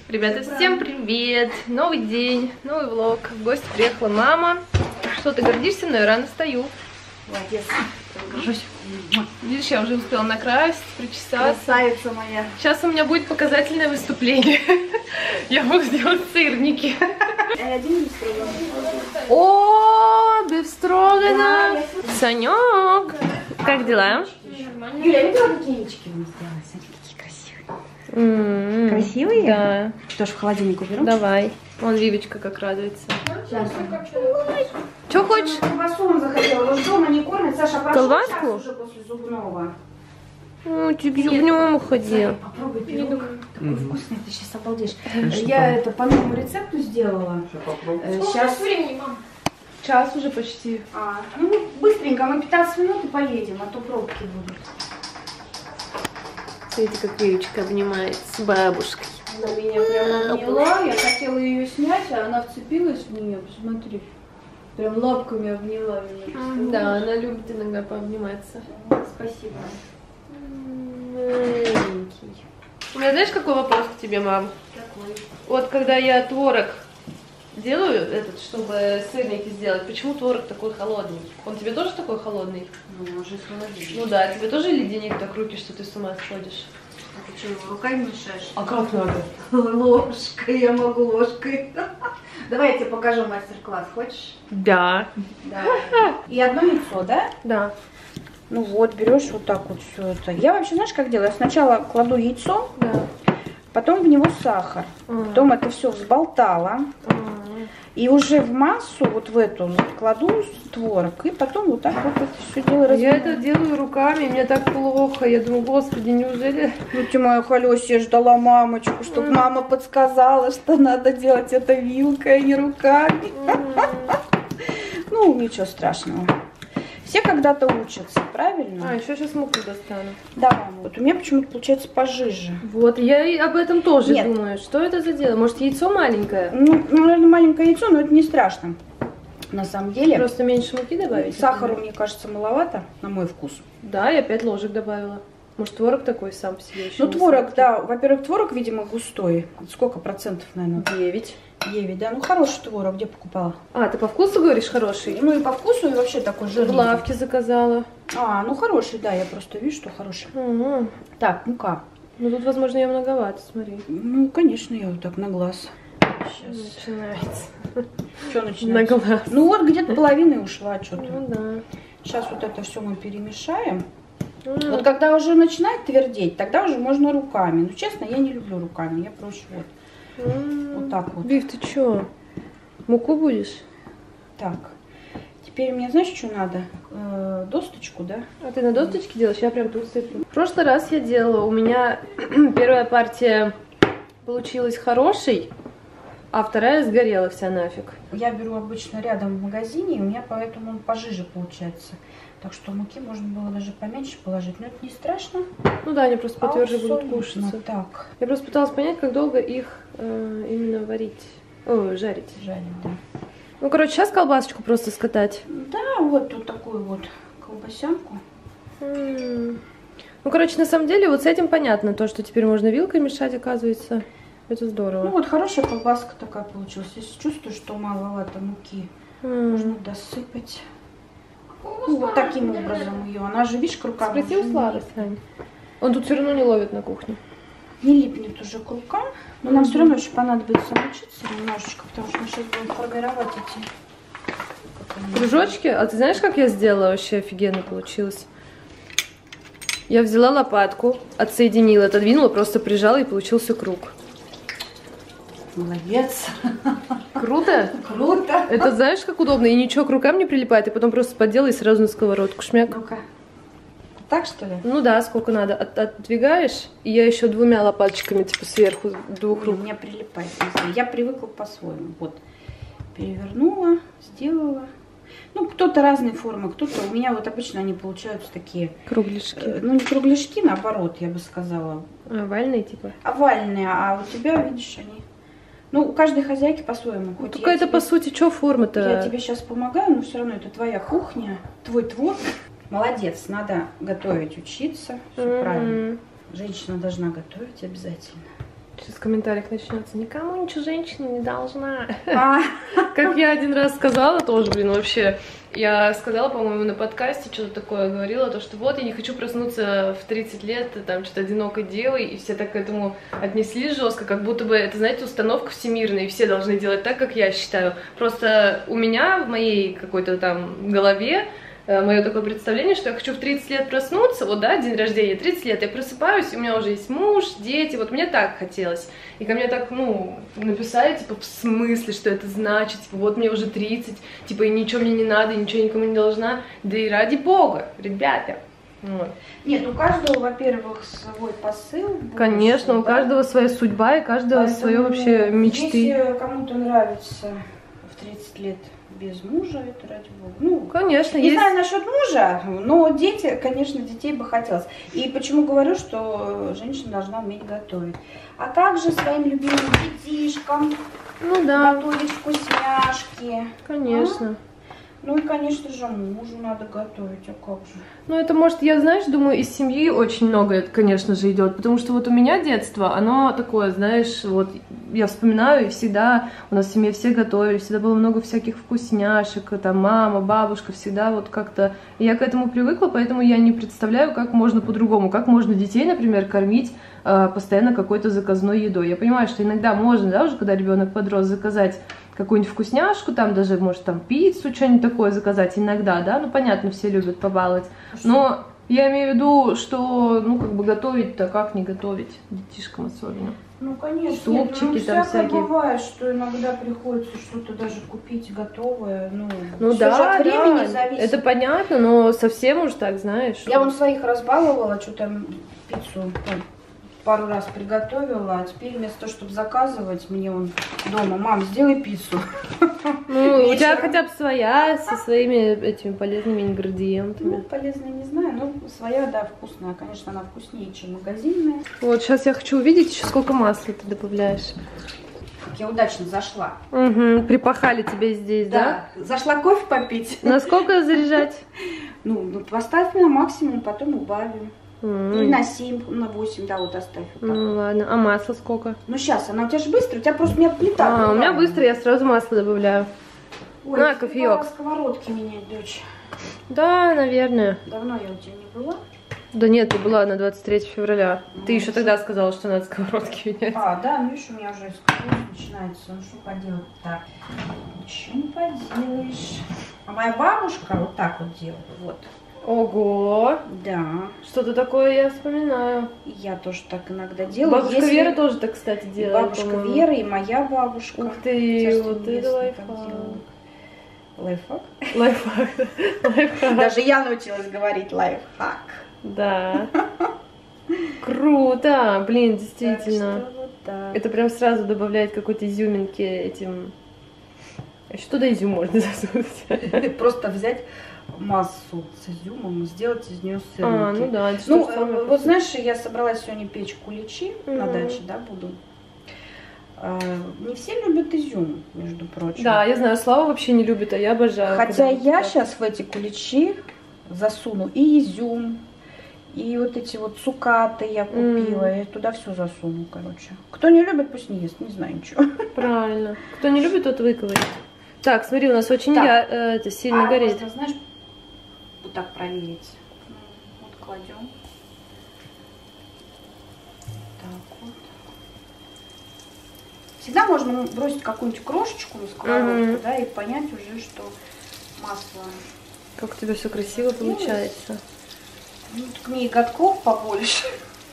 Ребята, всем привет! Новый день, новый влог. В гости приехала мама. Что, ты гордишься мной? Рано встаю. Молодец. Видишь, я уже успела накрасить, причесаться. Красавица моя. Сейчас у меня будет показательное выступление. Я буду делать сырники. Один бифстроганов. О, бифстроганов! Санек, как дела? Юля, я видела, какие яички мы сделали? Смотри, какие красивые. Красивые? Да. Что ж, в холодильник уберу? Давай. Вон Вивочка как радуется. Сейчас. Что хочешь? Колбасу он захотел. Он дома не кормит. Саша, прошу, Колбаску? сейчас уже после зубного. Ну, ты к зубному ходил. Попробуй пирог. Такой вкусный, ты сейчас обалдеешь. Я это по новому рецепту сделала. Сейчас времени, мам? Час уже почти. Ну, быстренько, мы 15 минут и поедем, а то пробки будут. Смотрите, как Вивочка обнимает с бабушкой. Она меня прям обняла, я хотела ее снять, а она вцепилась в нее, посмотри. Прям лапками обняла меня. Да, она любит иногда пообниматься. Спасибо. Маленький. У меня знаешь, какой вопрос к тебе, мам? Какой? Вот когда я творог делаю, чтобы сырники сделать, почему творог такой холодный? Он тебе тоже такой холодный? Ну, уже с холодильника. Ну да, тебе тоже леденит так руки, что ты с ума сходишь? А ты что, руками мешаешь? А как надо? Ложкой, я могу ложкой. Давай я тебе покажу мастер-класс, хочешь? Да. Да. И одно яйцо, да? Да. Ну вот, берешь вот так вот все это. Я вообще, знаешь, как делаю? Я сначала кладу яйцо, Да. потом в него сахар. Потом это все взболтала. И уже в массу, вот в эту, кладу творог. И потом вот так вот это все дело Я разбиваю. это делаю руками, мне так плохо. Я думаю, господи, неужели... Ну ты моя Халёся, я ждала мамочку, чтобы мама подсказала, что надо делать это вилкой, а не руками. Ну, ничего страшного. Все когда-то учатся, правильно? А, еще сейчас муку достану. Да, мама. Вот у меня почему-то получается пожиже. Вот, я и об этом тоже Нет. думаю. Что это за дело? Может, яйцо маленькое? Ну, наверное, маленькое яйцо, но это не страшно. На самом деле. Просто меньше муки добавить? Сахару, мне кажется, маловато, на мой вкус. Да, я 5 ложек добавила. Может, творог такой сам по себе еще? Ну, творог, да. Во-первых, творог, видимо, густой. Сколько процентов, наверное? 9. 9, да. Ну, хороший творог. Где покупала? А, ты по вкусу говоришь хороший? Ну, и по вкусу, и вообще такой В жирный. лавке заказала. А, ну, хороший, да. Я просто вижу, что хороший. Угу. Так, мука. Ну, тут, возможно, ее многовато, смотри. Ну, конечно, я вот так на глаз. Сейчас. Начинается. Что начинается? На глаз. Ну, вот где-то половина и ушла что-то. Ну, да. Сейчас вот это все мы перемешаем. Ну, Вот когда уже начинает твердеть, тогда уже можно руками. Ну, честно, я не люблю руками. Я проще вот. Вот так вот. Биф, ты чё? Муку будешь? Так. Теперь мне, знаешь, что надо? Досточку, да? А ты на досточке делаешь? Я прям тут сыплю. В прошлый раз я делала, у меня первая партия получилась хорошей, а вторая сгорела вся нафиг. Я беру обычно рядом в магазине, и у меня поэтому он пожиже получается. Так что муки можно было даже поменьше положить, но это не страшно. Ну да, они просто потверже будут солидно. кушаться. Так, Я просто пыталась понять, как долго их именно варить. О, жарить. жарим, да. Ну, короче, сейчас колбасочку просто скатать. Да, вот такую вот колбасянку. Ну, короче, на самом деле, вот с этим понятно, то, что теперь можно вилкой мешать, оказывается. Это здорово. Ну вот хорошая колбаска такая получилась. Если чувствую, что маловато муки, можно досыпать. Ну, вот таким образом ее. Она же, видишь, к рукам. Спроси у Славы, Сань. Он тут все равно не ловит на кухне. Не липнет уже к рукам. Но нам все равно еще понадобится научиться немножечко, потому что мы сейчас будем формировать эти Кружочки? А ты знаешь, как я сделала? Вообще офигенно получилось. Я взяла лопатку, отсоединила, отодвинула, просто прижала и получился круг. Молодец. Круто? Круто. Это знаешь, как удобно? И ничего к рукам не прилипает, и потом просто подделай и сразу на сковородку. Шмяк. Ну-ка. Так, что ли? Ну да, сколько надо. Отдвигаешь, и я еще двумя лопаточками, типа сверху, двух рук. У меня прилипает. Я привыкла по-своему. Вот. Перевернула, сделала. Ну, кто-то разные формы, кто-то... У меня вот обычно они получаются такие... Кругляшки. Ну, не кругляшки, наоборот, я бы сказала. Овальные, типа? Овальные, а у тебя, видишь, они... Ну, у каждой хозяйки по-своему. Ну, только это, по сути, что форма-то? Я тебе сейчас помогаю, но все равно это твоя кухня, твой твор. Молодец, надо готовить, учиться. Все правильно. Женщина должна готовить обязательно. Сейчас в комментариях начнется. Никому ничего женщина не должна. Как я один раз сказала тоже, блин, вообще. Я сказала, по-моему, на подкасте что-то такое говорила, то, что вот я не хочу проснуться в 30 лет, там что-то одинокой девой, и все так к этому отнеслись жестко, как будто бы это, знаете, установка всемирная, и все должны делать так, как я считаю. Просто у меня в моей какой-то там голове мое такое представление, что я хочу в 30 лет проснуться, вот, да, день рождения, 30 лет, я просыпаюсь, у меня уже есть муж, дети, вот мне так хотелось. И ко мне так, ну, написали, типа, в смысле, что это значит, типа, вот мне уже 30, типа, и ничего мне не надо, и ничего никому не должна, да и ради бога, ребята. Вот. Нет, у каждого, во-первых, свой посыл. Конечно, у каждого своя судьба, и каждого свое вообще мечты. Если кому-то нравится в 30 лет без мужа, это ради бога. Ну, конечно, не знаю насчет мужа, но дети, конечно, детей бы хотелось. И почему говорю, что женщина должна уметь готовить. А как же своим любимым детишкам готовить вкусняшки? Конечно. Ну и, конечно же, мужу надо готовить, а как же? Ну, это, может, я, знаешь, думаю, из семьи очень много, конечно же, идет, потому что вот у меня детство, оно такое, знаешь, вот я вспоминаю, и всегда у нас в семье все готовили, всегда было много всяких вкусняшек, там мама, бабушка, всегда вот как-то, я к этому привыкла, поэтому я не представляю, как можно по-другому, как можно детей, например, кормить постоянно какой-то заказной едой. Я понимаю, что иногда можно, да, уже когда ребенок подрос, заказать какую-нибудь вкусняшку, там даже, может, там пиццу, что-нибудь такое заказать иногда, да, ну, понятно, все любят побаловать, но я имею в виду, что, ну, как бы готовить-то как не готовить детишкам особенно. Ну, конечно, супчики нет, там всякое всякие. Бывает, что иногда приходится что-то даже купить готовое, ну всё да, же от времени да, зависит. это понятно, но совсем уж так, знаешь. Я вон своих разбаловала, что-то пиццу пару раз приготовила, а теперь вместо того, чтобы заказывать, мне он дома: мам, сделай пиццу. Ну, у тебя хотя бы своя, со своими этими полезными ингредиентами. Ну, полезная не знаю, но своя, да, вкусная. Конечно, она вкуснее, чем магазинная. Вот, сейчас я хочу увидеть еще, сколько масла ты добавляешь. Я удачно зашла. Угу, припахали тебе здесь, да? Да, зашла кофе попить. Насколько заряжать? Ну, поставь на максимум, потом убавим. Или на 7, на 8, да, вот оставь. Вот так. Ну ладно, а масло сколько? Ну сейчас, она у тебя же быстро, у тебя просто у меня плита. У меня быстро, я сразу масло добавляю. Ой, на, кофеек. Сковородки менять, дочь. Да, наверное. Давно я у тебя не была? Да нет, ты была на 23 февраля. Ты еще тогда сказала, что надо сковородки менять. А, да, ну видишь, у меня уже сковородка начинается. Ну что поделать так? Ничего не поделаешь. А моя бабушка вот так вот делала, вот. Ого! Да. Что-то такое я вспоминаю. Я тоже так иногда делаю. Бабушка Вера тоже так, кстати, делала. Бабушка Вера и моя бабушка. Ух ты, вот это лайфхак. Лайфхак? Лайфхак. Лайфхак. Даже я научилась говорить лайфхак. Да. Круто! Блин, действительно. Так что вот так. Это прям сразу добавляет какой-то изюминки этим. А что туда изюм можно засунуть? Просто взять массу с изюмом и сделать из нее сырники. А, ну да. Это Ну, самое вот знаешь, я собралась сегодня печь куличи на даче, да, буду. Не все любят изюм, между прочим. Да, я знаю, Слава вообще не любит, а я обожаю. Хотя я сейчас в эти куличи засуну и изюм, и вот эти вот цукаты я купила, я туда все засуну, короче. Кто не любит, пусть не ест, не знаю ничего. Правильно. Кто не любит, тот выковырит. Так, смотри, у нас очень это сильно горит. Можно, знаешь, вот так проверить. Вот кладем. Так вот. Всегда можно бросить какую-нибудь крошечку на сковородку, да, и понять уже, что масло. Как у тебя все красиво получается. Ну, к ней годков побольше.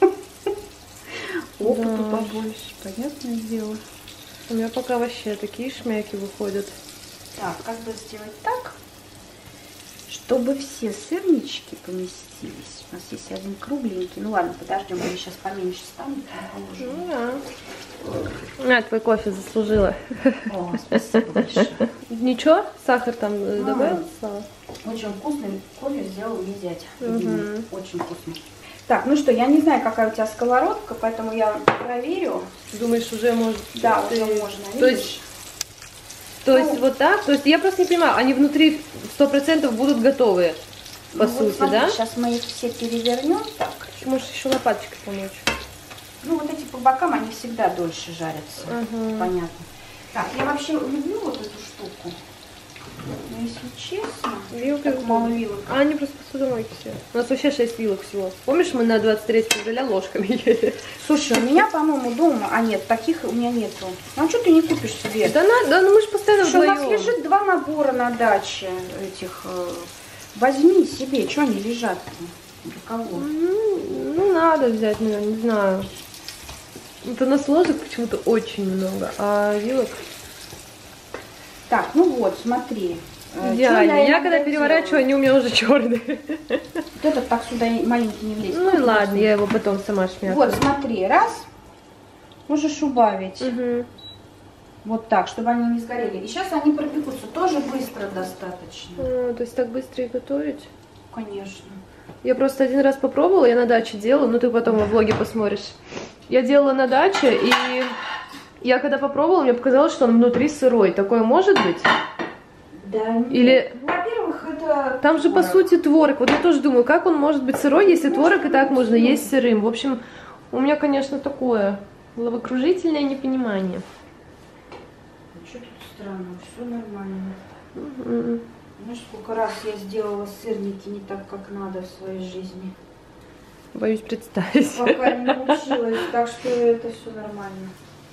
Опыту побольше, понятное дело. У меня пока вообще такие шмяки выходят. Так, как бы сделать так, чтобы все сырнички поместились. У нас есть один кругленький. Ну ладно, подождем, они сейчас поменьше станут. Ну да. На, твой кофе заслужила. О, спасибо большое. Ничего? Сахар там добавил, Слава? Очень вкусный кофе сделал мне зять. Очень вкусный. Так, ну что, я не знаю, какая у тебя сковородка, поэтому я проверю. Думаешь, уже может... Да, уже можно. То есть вот так? То есть я просто не понимаю, они внутри 100% будут готовые, по сути, вот, смотри, да? Сейчас мы их все перевернем. Так. Можешь еще лопаточкой помочь. Ну, вот эти по бокам, они всегда дольше жарятся. Понятно. Так, я вообще люблю вот эту штуку. Но если честно, вилка, так мало вилок. А они просто посудомойки все. У нас вообще 6 вилок всего. Помнишь, мы на 23 февраля ложками ели? Слушай, у меня, по-моему, дома... А нет, таких у меня нету. Ну, а что ты не купишь себе? Да, ну мы же постоянно вдвоем. У нас лежит 2 набора на даче этих... Возьми себе, что они лежат-то? Для кого? Ну, надо взять, наверное, не знаю. Вот у нас ложек почему-то очень много, а вилок... Так, ну вот, смотри. Идеально. Я когда переворачиваю, они у меня уже черные. Вот этот так сюда маленький не влезет. Ну и ладно, я его потом сама шмякаю. Вот, смотри, раз. Можешь убавить. Вот так, чтобы они не сгорели. И сейчас они пропекутся тоже быстро достаточно. То есть так быстро и готовить? Конечно. Я просто один раз попробовала, я на даче делала, ну ты потом во влоге посмотришь. Я делала на даче, и я когда попробовала, мне показалось, что он внутри сырой. Такое может быть? Да. Или... Во-первых, это... Там же, по сути, творог. Вот я тоже думаю, как он может быть сырой, если творог и так можно есть сырым. В общем, у меня, конечно, такое головокружительное непонимание. Что тут странного? Все нормально. Знаешь, сколько раз я сделала сырники не так, как надо в своей жизни. Боюсь представить. Пока не научилась, так что это все нормально.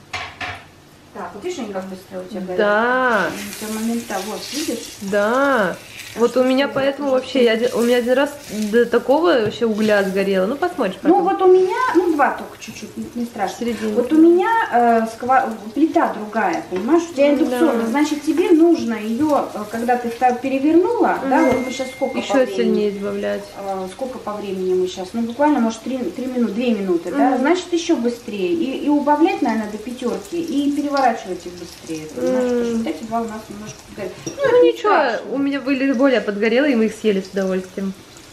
Так, вот видишь, они как быстро у тебя горят? Да. У тебя моментально, вот, видишь? Да. Вот у меня поэтому вообще, у меня один раз до такого вообще угля сгорело. Ну, посмотришь потом. Ну, вот у меня, ну, 2 только чуть-чуть, не страшно. Серединку. Вот у меня плита другая, понимаешь? У тебя индукционная, да. Значит, тебе нужно ее, когда ты перевернула, да, вот мы сейчас сколько еще по времени? сильнее избавлять. Сколько по времени мы сейчас? Ну, буквально, может, 3 минуты, 2 минуты, да? Значит, еще быстрее. И убавлять, наверное, до 5, и переворачивать их быстрее, понимаешь? Потому что вот эти 2 у нас немножко подгорели. Ну, ничего, у меня были более подгорелые, и мы их съели с удовольствием.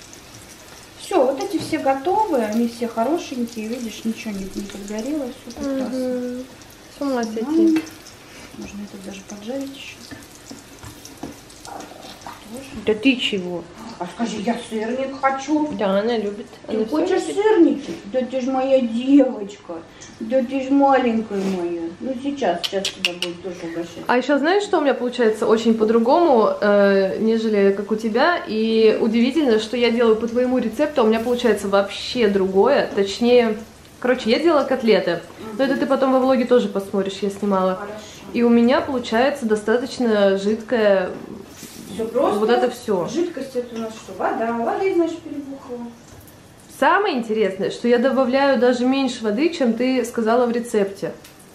Все, вот эти все готовы, они все хорошенькие, видишь, ничего не подгорело, все прекрасно. С ума сойти. Можно это даже поджарить еще. Да ты чего? А скажи, я сырник хочу. Да, она любит. Ты хочешь сырники? Да ты ж моя девочка. Да ты ж маленькая моя. Ну сейчас тебя будет тоже угощать. А еще знаешь, что у меня получается очень по-другому, нежели как у тебя? И удивительно, что я делаю по твоему рецепту, а у меня получается вообще другое. Точнее, короче, я делала котлеты. Но это ты потом во влоге тоже посмотришь, я снимала. Хорошо. И у меня получается достаточно жидкое. Все просто. Вот это все. Жидкость это у нас что? Вода. Вода, значит, перебухала. Самое интересное, что я добавляю даже меньше воды, чем ты сказала в рецепте.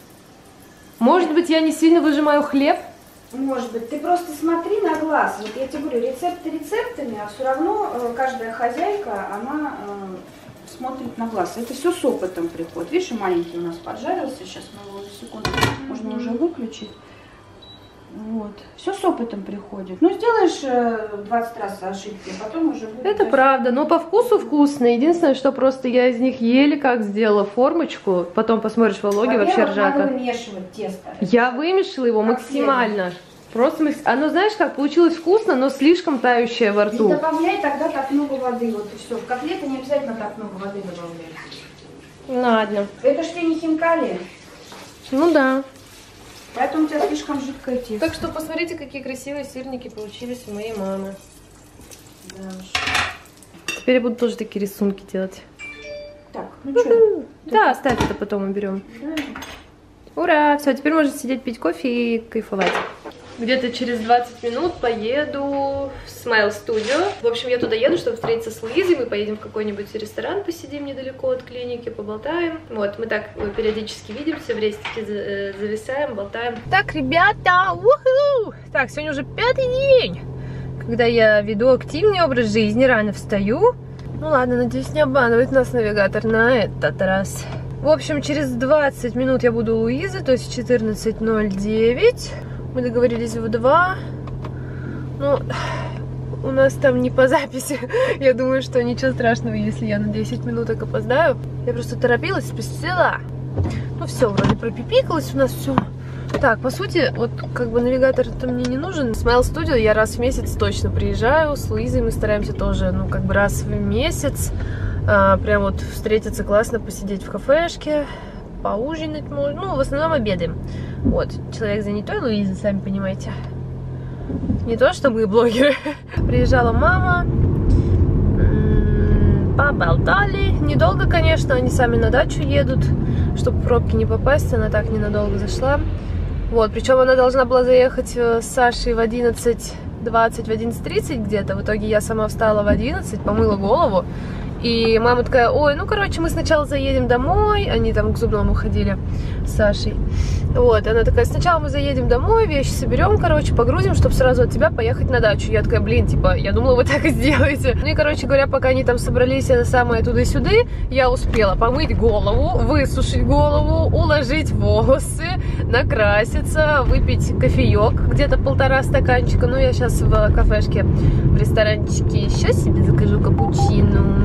Может быть, я не сильно выжимаю хлеб? Может быть. Ты просто смотри на глаз. Вот я тебе говорю, рецепты рецептами, а все равно каждая хозяйка, она смотрит на глаз. Это все с опытом приходит. Видишь, маленький у нас поджарился. Сейчас мы его за секунду можно уже выключить. Вот. Все с опытом приходит. Ну, сделаешь 20 раз ошибки, а потом уже будет... Это правда, но по вкусу вкусно. Единственное, что просто я из них еле как сделала формочку. Потом посмотришь в влоге, вообще ржака. Надо вымешивать тесто. Я вымешала его максимально. Просто оно, знаешь, как получилось вкусно, но слишком тающее во рту. Не добавляй тогда так много воды. Вот и все. В котлеты не обязательно так много воды добавлять. Ладно. Это ж тебе не хинкали. Ну да. Поэтому у тебя слишком жидкое тесто. Так что посмотрите, какие красивые сырники получились у моей мамы. Да. Теперь я буду тоже такие рисунки делать. Так, ну что? Да, оставь это, потом уберем. Да. Ура! Все, теперь можно сидеть пить кофе и кайфовать. Где-то через 20 минут поеду в Smile Studio. В общем, я туда еду, чтобы встретиться с Луизой. Мы поедем в какой-нибудь ресторан, посидим недалеко от клиники, поболтаем. Вот, мы так периодически видимся, в рейстике зависаем, болтаем. Так, ребята, уху! Так, сегодня уже 5-й день, когда я веду активный образ жизни, рано встаю. Ну ладно, надеюсь, не обманывает нас навигатор на этот раз. В общем, через 20 минут я буду у Луизы, то есть в 14:09. Мы договорились в 2. Ну, у нас там не по записи. Я думаю, что ничего страшного, если я на 10 минуток опоздаю. Я просто торопилась, спешила. Ну все, вроде пропипикалось у нас все. Так, по сути, вот как бы навигатор-то мне не нужен. В Smile Studio я раз в месяц точно приезжаю. С Луизой мы стараемся тоже, ну как бы раз в месяц Прям вот встретиться классно, посидеть в кафешке, поужинать можно. Ну, в основном обедаем. Вот, человек занятой, Луиза, сами понимаете. Не то, что мы блогеры. Приезжала мама, поболтали. Недолго, конечно, они сами на дачу едут, чтобы в пробки не попасть. Она так ненадолго зашла. Вот, причем она должна была заехать с Сашей в 11:20, в 11:30 где-то. В итоге я сама встала в 11, помыла голову. И мама такая: ой, ну, короче, мы сначала заедем домой. Они там к зубному ходили с Сашей. Вот, она такая: сначала мы заедем домой, вещи соберем, короче, погрузим, чтобы сразу от тебя поехать на дачу. Я такая: блин, типа, я думала, вы так и сделаете. Ну и, короче говоря, пока они там собрались, это самое туда-сюда, я успела помыть голову, высушить голову, уложить волосы, накраситься, выпить кофеек, где-то 1,5 стаканчика. Ну, я сейчас в кафешке, в ресторанчике еще себе закажу капучино.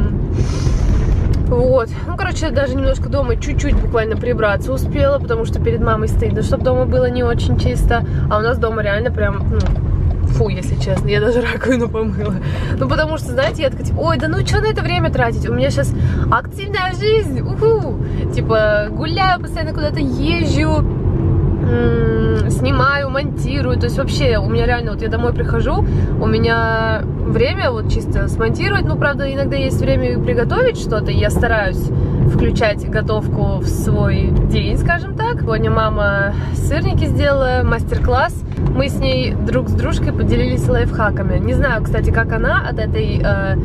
Вот, ну, короче, даже немножко дома чуть-чуть буквально прибраться успела, потому что перед мамой стыдно, чтобы дома было не очень чисто, а у нас дома реально прям, ну, фу, если честно, я даже раковину помыла. Ну, потому что, знаете, я такая, типа, ой, да ну, что на это время тратить, у меня сейчас активная жизнь, уху, типа, гуляю, постоянно куда-то езжу, снимаю, монтирую, то есть вообще у меня реально, вот я домой прихожу, у меня время вот чисто смонтировать, ну, правда, иногда есть время приготовить что-то, и я стараюсь включать готовку в свой день, скажем так. Сегодня мама сырники сделала, мастер-класс, мы с ней друг с дружкой поделились лайфхаками. Не знаю, кстати, как она от этой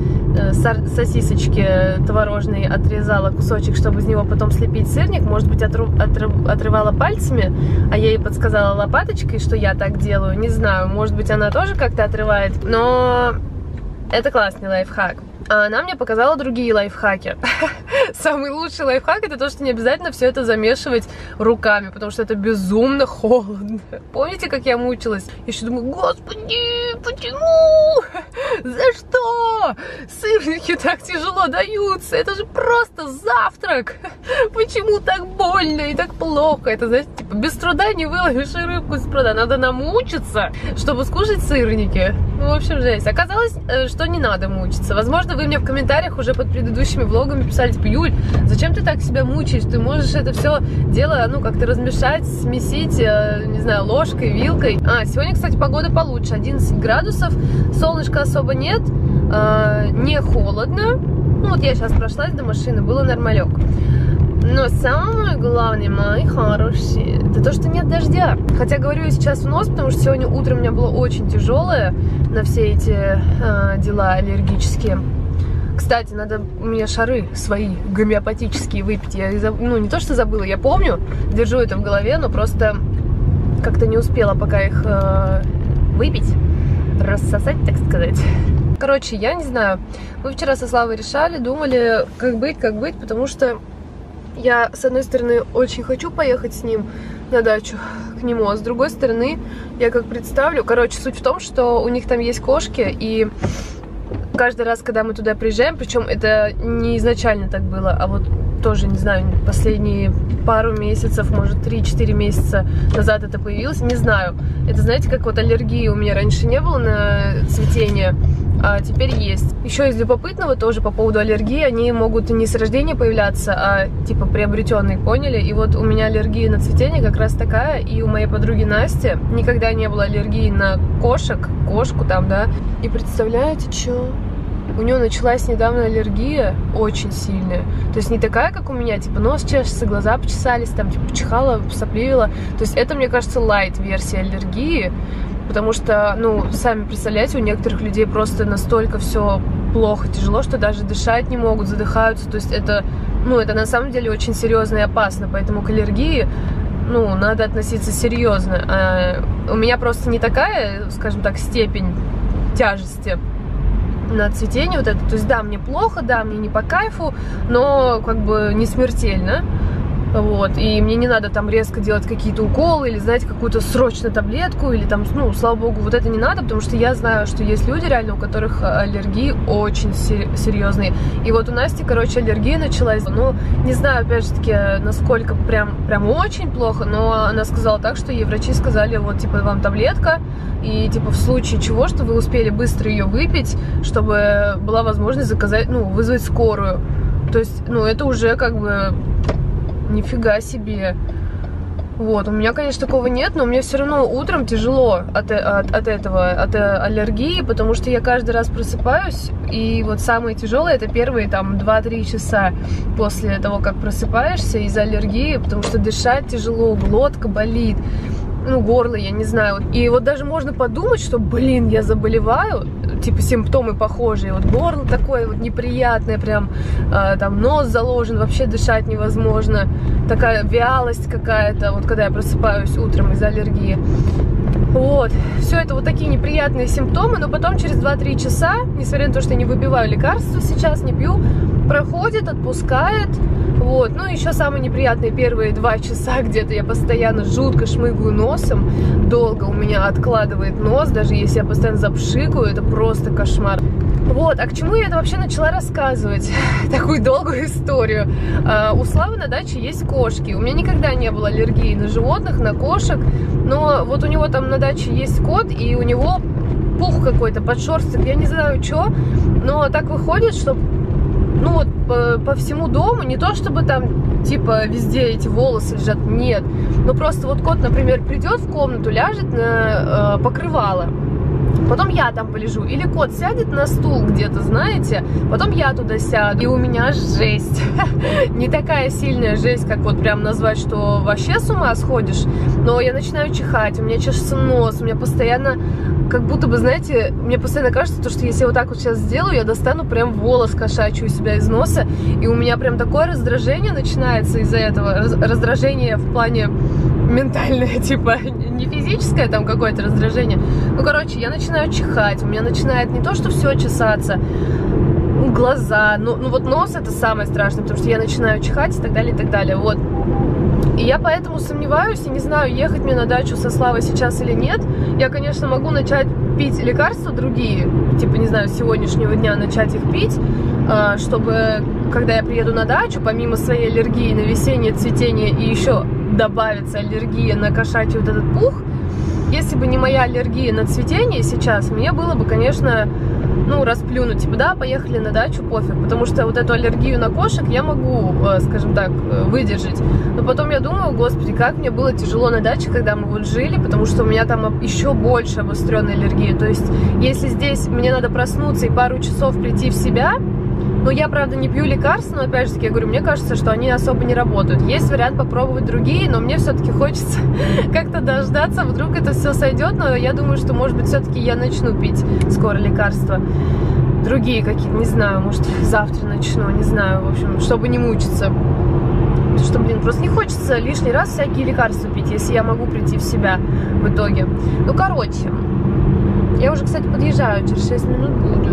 сосисочки творожной отрезала кусочек, чтобы из него потом слепить сырник, может быть, отрывала пальцами, а я ей подсказала лопаточкой, что я так делаю, не знаю, может быть, она тоже как-то отрывает, но это классный лайфхак. А она мне показала другие лайфхаки. Самый лучший лайфхак — это то, что не обязательно все это замешивать руками, потому что это безумно холодно. Помните, как я мучилась? Я еще думаю: господи, почему? За что? Сырники так тяжело даются, это же просто завтрак. Почему так больно и так плохо? Это, знаете, типа, без труда не выловишь и рыбку из пруда. Надо намучиться, чтобы скушать сырники. Ну, в общем, жесть. Оказалось, что не надо мучиться. Возможно, вы мне в комментариях уже под предыдущими влогами писали, типа: Юль, зачем ты так себя мучаешь? Ты можешь это все дело, ну, как-то размешать, смесить, не знаю, ложкой, вилкой. Сегодня, кстати, погода получше, 11 градусов, солнышка особо нет, не холодно. Ну, вот я сейчас прошлась до машины, было нормалек. Но самое главное, мои хорошие, это то, что нет дождя. Хотя говорю я сейчас в нос, потому что сегодня утром у меня было очень тяжелое на все эти дела аллергические. Кстати, надо мне шары свои гомеопатические выпить. Я, ну, не то что забыла, я помню, держу это в голове, но просто как-то не успела пока их выпить, рассосать, так сказать. Короче, я не знаю, мы вчера со Славой решали, думали, как быть, потому что я, с одной стороны, очень хочу поехать с ним на дачу к нему, а с другой стороны, я как представлю... Короче, суть в том, что у них там есть кошки, и каждый раз, когда мы туда приезжаем, причем это не изначально так было, а вот тоже, не знаю, последние пару месяцев, может, 3-4 месяца назад это появилось, не знаю. Это, знаете, как вот аллергии у меня раньше не было на цветение, а теперь есть. Еще из любопытного тоже по поводу аллергии, они могут не с рождения появляться, а типа приобретенные, поняли? И вот у меня аллергия на цветение как раз такая, и у моей подруги Насти никогда не было аллергии на кошек, кошку там, да. И представляете, что? У нее началась недавно аллергия очень сильная. То есть не такая, как у меня, типа нос чешется, глаза почесались, там типа чихала, сопливила. То есть это, мне кажется, лайт-версия аллергии. Потому что, ну, сами представляете, у некоторых людей просто настолько все плохо, тяжело, что даже дышать не могут, задыхаются. То есть это, ну, это на самом деле очень серьезно и опасно. Поэтому к аллергии, ну, надо относиться серьезно. А у меня просто не такая, скажем так, степень тяжести на цветение вот это. То есть да, мне плохо, да, мне не по кайфу, но как бы не смертельно. Вот, и мне не надо там резко делать какие-то уколы или, знаете, какую-то срочную таблетку, или там, ну, слава богу, вот это не надо, потому что я знаю, что есть люди реально, у которых аллергии очень серьезные. И вот у Насти, короче, аллергия началась, ну, не знаю, опять же таки, насколько прям очень плохо, но она сказала так, что ей врачи сказали, вот, типа, вам таблетка, и, типа, в случае чего, что вы успели быстро ее выпить, чтобы была возможность заказать, ну, вызвать скорую. То есть, ну, это уже как бы нифига себе. Вот, у меня, конечно, такого нет, но мне все равно утром тяжело от аллергии, потому что я каждый раз просыпаюсь, и вот самое тяжелое это первые там 2-3 часа после того, как просыпаешься из-за аллергии, потому что дышать тяжело, глотка болит, ну, горло, я не знаю. И вот даже можно подумать, что, блин, я заболеваю, типа симптомы похожие, вот горло такое вот неприятное, прям там нос заложен, вообще дышать невозможно, такая вялость какая-то, вот когда я просыпаюсь утром из-за аллергии. Вот, все это вот такие неприятные симптомы, но потом через 2-3 часа, несмотря на то, что я не выпиваю лекарства сейчас, не пью, проходит, отпускает. Вот, ну еще самые неприятные первые 2 часа где-то я постоянно жутко шмыгаю носом, долго у меня откладывает нос, даже если я постоянно запшикаю, это просто кошмар. Вот, а к чему я это вообще начала рассказывать? Такую долгую историю. У Славы на даче есть кошки. У меня никогда не было аллергии на животных, на кошек. Но вот у него там на даче есть кот, и у него пух какой-то, подшерсток, я не знаю, что. Но так выходит, что, ну вот, по всему дому, не то чтобы там, типа, везде эти волосы лежат, нет. Но просто вот кот, например, придет в комнату, ляжет на покрывало. Потом я там полежу, или кот сядет на стул где-то, знаете, потом я туда сяду, и у меня жесть. Не такая сильная жесть, как вот прям назвать, что вообще с ума сходишь, но я начинаю чихать, у меня чешется нос, у меня постоянно, как будто бы, знаете, мне постоянно кажется, что если я вот так вот сейчас сделаю, я достану прям волос кошачий у себя из носа, и у меня прям такое раздражение начинается из-за этого, раздражение в плане ментальное, типа, не физическое там какое-то раздражение. Ну, короче, я начинаю чихать, у меня начинает не то, что все чесаться, глаза, ну вот нос это самое страшное, потому что я начинаю чихать и так далее, вот. И я поэтому сомневаюсь и не знаю, ехать мне на дачу со Славой сейчас или нет. Я, конечно, могу начать пить лекарства другие, типа, не знаю, с сегодняшнего дня начать их пить, чтобы, когда я приеду на дачу, помимо своей аллергии на весеннее цветение и еще добавится аллергия на кошачий вот этот пух, если бы не моя аллергия на цветение сейчас, мне было бы, конечно, ну, расплюнуть, типа, да, поехали на дачу, пофиг, потому что вот эту аллергию на кошек я могу, скажем так, выдержать. Но потом я думаю, господи, как мне было тяжело на даче, когда мы вот жили, потому что у меня там еще больше обостренная аллергия. То есть, если здесь мне надо проснуться и пару часов прийти в себя, но я, правда, не пью лекарства, но, опять же таки, я говорю, мне кажется, что они особо не работают. Есть вариант попробовать другие, но мне все-таки хочется как-то дождаться, вдруг это все сойдет, но я думаю, что, может быть, все-таки я начну пить скоро лекарства. Другие какие-то, не знаю, может, завтра начну, не знаю, в общем, чтобы не мучиться. Потому что, блин, просто не хочется лишний раз всякие лекарства пить, если я могу прийти в себя в итоге. Ну, короче, я уже, кстати, подъезжаю, через 6 минут буду.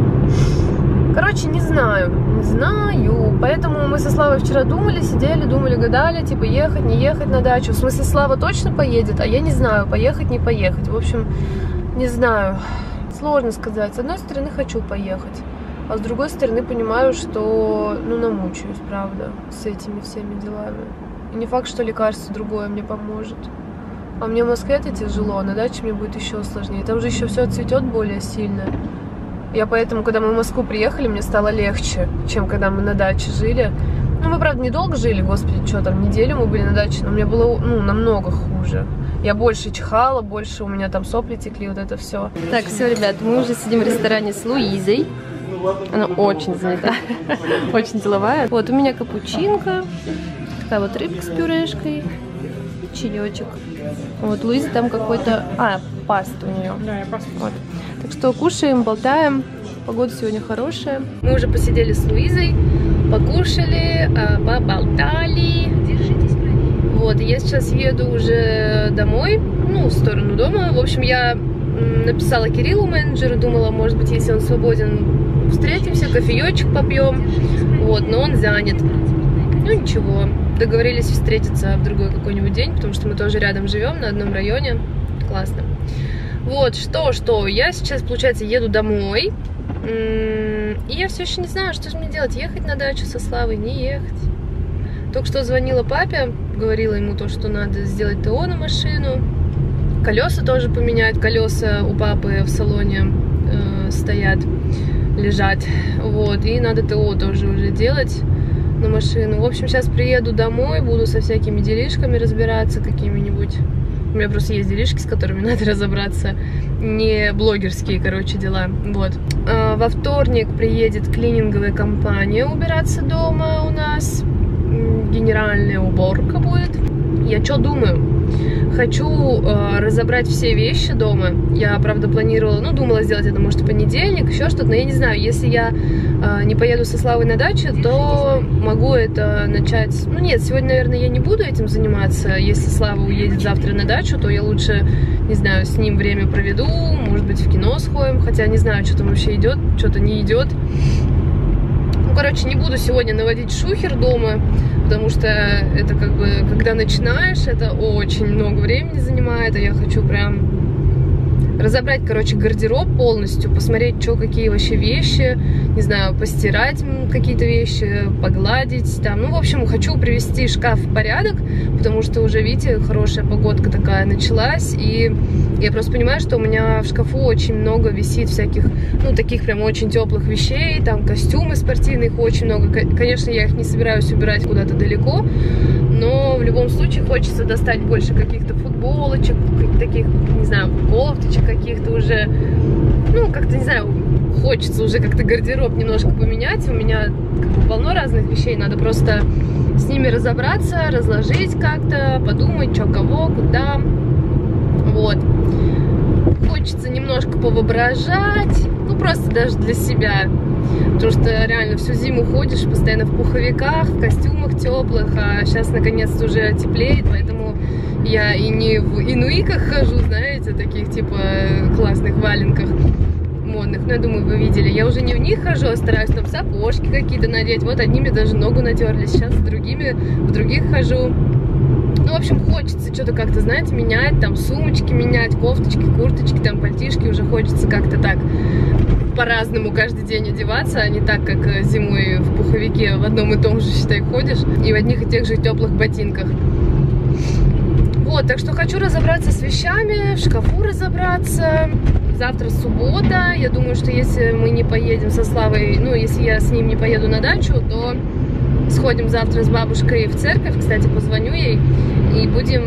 Короче, не знаю, поэтому мы со Славой вчера думали, сидели, думали, гадали, типа, ехать, не ехать на дачу. В смысле, Слава точно поедет, а я не знаю, поехать, не поехать. В общем, не знаю, сложно сказать. С одной стороны, хочу поехать, а с другой стороны, понимаю, что, ну, намучаюсь, правда, с этими всеми делами. И не факт, что лекарство другое мне поможет. А мне в Москве-то тяжело, а на даче мне будет еще сложнее. Там же еще все цветет более сильно. Я поэтому, когда мы в Москву приехали, мне стало легче, чем когда мы на даче жили. Ну, мы, правда, недолго жили, господи, что там, неделю мы были на даче, но мне было, ну, намного хуже. Я больше чихала, больше у меня там сопли текли, вот это все. Так, все, ребят, мы уже сидим в ресторане с Луизой. Она очень занята, очень деловая. Вот, у меня капучинка, такая вот рыбка с пюрешкой, чаечек. Вот, Луиза там какой-то... паста у нее. Да, я пасту. Вот. Так что кушаем, болтаем. Погода сегодня хорошая. Мы уже посидели с Луизой, покушали, поболтали. Вот, и я сейчас еду уже домой, ну, в сторону дома. В общем, я написала Кириллу, менеджеру, думала, может быть, если он свободен, встретимся, кофеечек попьем. Вот, но он занят. Ну, ничего. Договорились встретиться в другой какой-нибудь день, потому что мы тоже рядом живем, на одном районе. Классно. Вот, что, я сейчас, получается, еду домой, и я все еще не знаю, что же мне делать, ехать на дачу со Славой, не ехать. Только что звонила папе, говорила ему то, что надо сделать ТО на машину, колеса тоже поменять, колеса у папы в салоне стоят, лежать. Вот, и надо ТО тоже уже делать на машину. В общем, сейчас приеду домой, буду со всякими делишками разбираться какими-нибудь. У меня просто есть делишки, с которыми надо разобраться. Не блогерские, короче, дела. Вот. Во вторник приедет клининговая компания убираться дома у нас. Генеральная уборка будет. Я что думаю? Хочу разобрать все вещи дома. Я, правда, планировала, ну, думала сделать это, может, в понедельник, еще что-то. Но я не знаю, если я не поеду со Славой на дачу, то могу это начать... Ну, нет, сегодня, наверное, я не буду этим заниматься. Если Слава уедет завтра на дачу, то я лучше, не знаю, с ним время проведу. Может быть, в кино сходим. Хотя не знаю, что там вообще идет, что-то не идет. Ну, короче, не буду сегодня наводить шухер дома, потому что это как бы, когда начинаешь, это очень много времени занимает, а я хочу прям разобрать, короче, гардероб полностью, посмотреть, что, какие вообще вещи, не знаю, постирать какие-то вещи, погладить, там, ну, в общем, хочу привести шкаф в порядок, потому что уже, видите, хорошая погодка такая началась, и я просто понимаю, что у меня в шкафу очень много висит всяких, ну, таких прям очень теплых вещей, там, костюмы спортивных очень много, конечно, я их не собираюсь убирать куда-то далеко, но в любом случае хочется достать больше каких-то футболочек, таких, не знаю, кофточек каких-то уже, ну, как-то, не знаю, хочется уже как-то гардероб немножко поменять. У меня как бы полно разных вещей, надо просто с ними разобраться, разложить как-то, подумать, что, кого, куда. Вот. Хочется немножко повоображать, ну, просто даже для себя. Потому что реально всю зиму ходишь постоянно в пуховиках, в костюмах теплых, а сейчас наконец-то уже теплеет, поэтому я и не в инуиках хожу, знаете, таких типа классных валенках модных. Ну, я думаю, вы видели. Я уже не в них хожу, а стараюсь там сапожки какие-то надеть. Вот одними даже ногу натерли, сейчас с другими, в других хожу. Ну, в общем, хочется что-то как-то, знаете, менять, там сумочки менять, кофточки, курточки, там пальтишки, уже хочется как-то так по-разному каждый день одеваться, а не так, как зимой в пуховике в одном и том же, считай, ходишь, и в одних и тех же теплых ботинках. Вот, так что хочу разобраться с вещами, в шкафу разобраться. Завтра суббота, я думаю, что если мы не поедем со Славой, ну, если я с ним не поеду на дачу, то сходим завтра с бабушкой в церковь, кстати, позвоню ей, и будем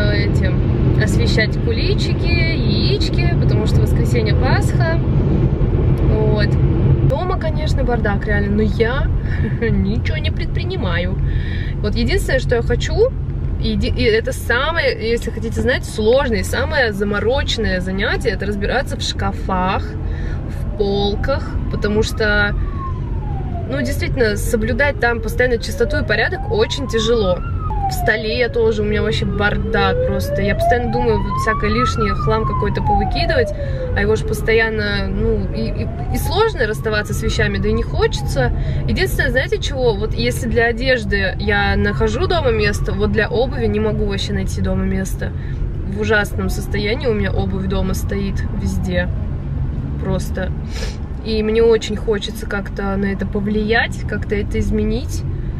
освещать куличики, яички, потому что в воскресенье Пасха. Вот. Дома, конечно, бардак реально, но я ничего не предпринимаю. Вот единственное, что я хочу, и это самое, если хотите знать, сложное, самое замороченное занятие, это разбираться в шкафах, в полках, потому что, ну, действительно, соблюдать там постоянно чистоту и порядок очень тяжело. В столе тоже у меня вообще бардак просто. Я постоянно думаю, вот всякое лишнее, хлам какой-то повыкидывать, а его же постоянно, ну, и сложно расставаться с вещами, да и не хочется. Единственное, знаете чего? Вот если для одежды я нахожу дома место, вот для обуви не могу вообще найти дома место. В ужасном состоянии у меня обувь дома стоит везде. Просто. И мне очень хочется как-то на это повлиять, как-то это изменить.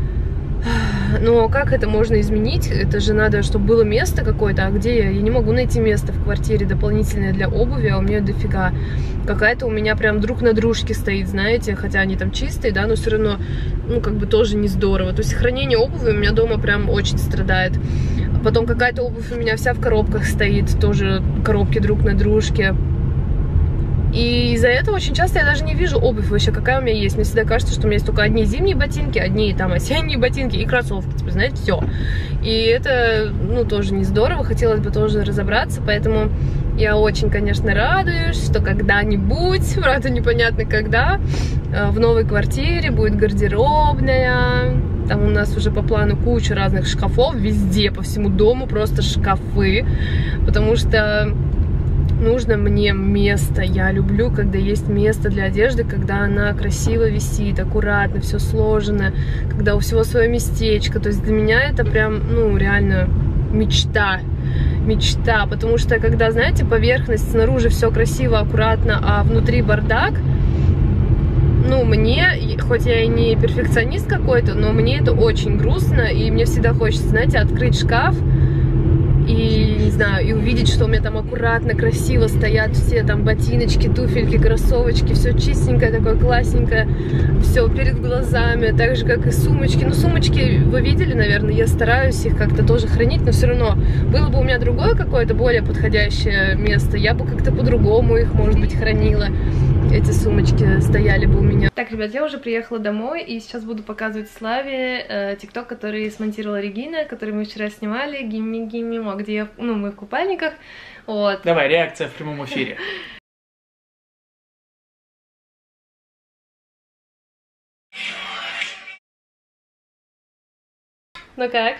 Но как это можно изменить? Это же надо, чтобы было место какое-то. А где я? Я не могу найти место в квартире дополнительное для обуви, а у меня дофига. Какая-то у меня прям друг на дружке стоит, знаете. Хотя они там чистые, да, но все равно, ну, как бы тоже не здорово. То есть хранение обуви у меня дома прям очень страдает. Потом какая-то обувь у меня вся в коробках стоит. Тоже коробки друг на дружке. И из-за этого очень часто я даже не вижу обувь вообще, какая у меня есть. Мне всегда кажется, что у меня есть только одни зимние ботинки, одни там осенние ботинки и кроссовки, типа, знаете, все. И это, ну, тоже не здорово, хотелось бы тоже разобраться, поэтому я очень, конечно, радуюсь, что когда-нибудь, правда, непонятно когда, в новой квартире будет гардеробная. Там у нас уже по плану куча разных шкафов, везде, по всему дому просто шкафы, потому что нужно мне место. Я люблю, когда есть место для одежды, когда она красиво висит, аккуратно, все сложено, когда у всего свое местечко. То есть для меня это прям, ну, реально мечта. Мечта, потому что когда, знаете, поверхность снаружи все красиво, аккуратно, а внутри бардак, ну, мне, хоть я и не перфекционист какой-то, но мне это очень грустно, и мне всегда хочется, знаете, открыть шкаф и, не знаю, и увидеть, что у меня там аккуратно, красиво стоят все там ботиночки, туфельки, кроссовочки, все чистенькое, такое классненькое, все перед глазами, так же, как и сумочки. Ну, сумочки вы видели, наверное, я стараюсь их как-то тоже хранить, но все равно было бы у меня другое какое-то более подходящее место, я бы как-то по-другому их, может быть, хранила. Эти сумочки стояли бы у меня. Так, ребят, я уже приехала домой, и сейчас буду показывать Славе тикток, который смонтировала Регина, который мы вчера снимали, гимми-гимми, где я, ну, мы в купальниках, вот. Давай, реакция в прямом эфире. Ну как?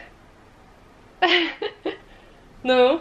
Ну?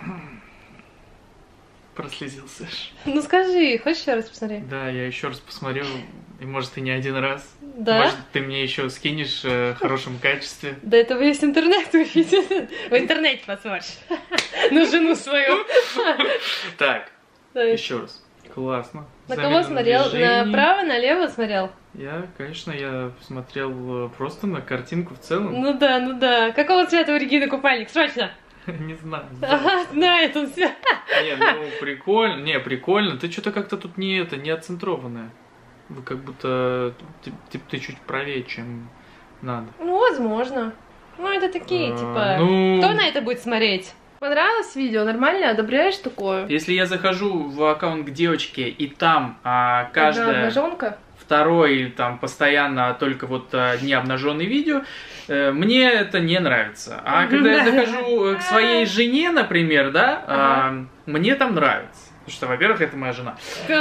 Прослезился. Ну скажи, хочешь еще раз посмотреть? Да, я еще раз посмотрю, и может и не один раз. Да? Может ты мне еще скинешь в хорошем качестве. Да этого есть интернет увидеть. В интернете посмотришь. На жену свою. Так, еще раз. Классно. На кого смотрел? Направо, налево смотрел? Конечно, я смотрел просто на картинку в целом. Ну да. Какого цвета у Регины купальник? Срочно! Не знаю. Ага, знает он все. Не, ну прикольно. Не, прикольно. Ты что-то как-то тут не отцентрованная. Вы как будто ты чуть правее, чем надо. Ну, возможно. Ну, это такие, типа... Кто на это будет смотреть? Понравилось видео? Нормально? Одобряешь такое? Если я захожу в аккаунт к девочке, и там каждая... Обнаженка? Второй, там, постоянно только вот не обнаженные видео, мне это не нравится. А когда я захожу к своей жене, например, да, мне там нравится. Потому что, во-первых, это моя жена.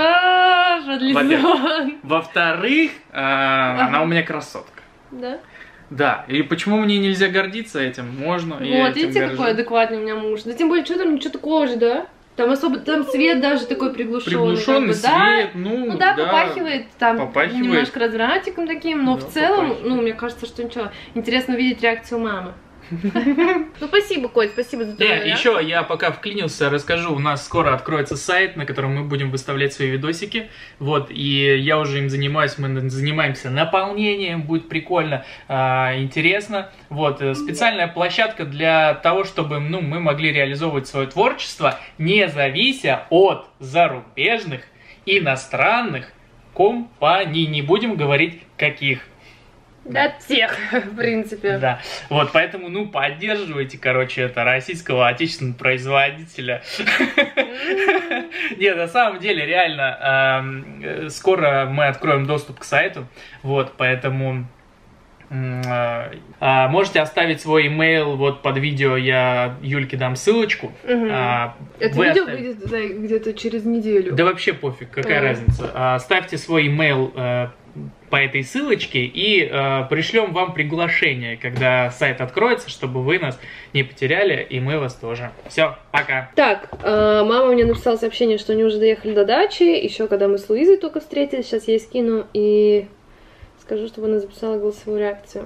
Во-вторых, она у меня красотка. Да? Да, и почему мне нельзя гордиться этим? Можно. Вот, видите, какой адекватный у меня муж. Да тем более, что там, ничего такого же, да? Там особо, там свет даже такой приглушенный. Приглушенный свет, да? Ну да, попахивает там немножко развратиком таким, но да, в целом, попахивает. Ну, мне кажется, что ничего. Интересно увидеть реакцию мамы. Ну, спасибо, Коль, спасибо за твою реакцию. Еще я пока вклинился, расскажу, у нас скоро откроется сайт, на котором мы будем выставлять свои видосики, вот, и я уже им занимаюсь, мы занимаемся наполнением, будет прикольно, интересно, вот, специальная площадка для того, чтобы, ну, мы могли реализовывать свое творчество, не завися от зарубежных, иностранных компаний, не будем говорить каких. Да, всех, в принципе. Да, вот, поэтому, ну, поддерживайте, короче, это российского отечественного производителя. Нет, на самом деле, реально, скоро мы откроем доступ к сайту, вот, поэтому можете оставить свой имейл, вот, под видео я Юльке дам ссылочку. Это видео выйдет где-то через неделю. Да вообще пофиг, какая разница. Ставьте свой имейл по этой ссылочке и пришлем вам приглашение, когда сайт откроется, чтобы вы нас не потеряли, и мы вас тоже. Все, пока. Так, мама мне написала сообщение, что они уже доехали до дачи, еще когда мы с Луизой только встретились, сейчас я ей скину и скажу, чтобы она записала голосовую реакцию.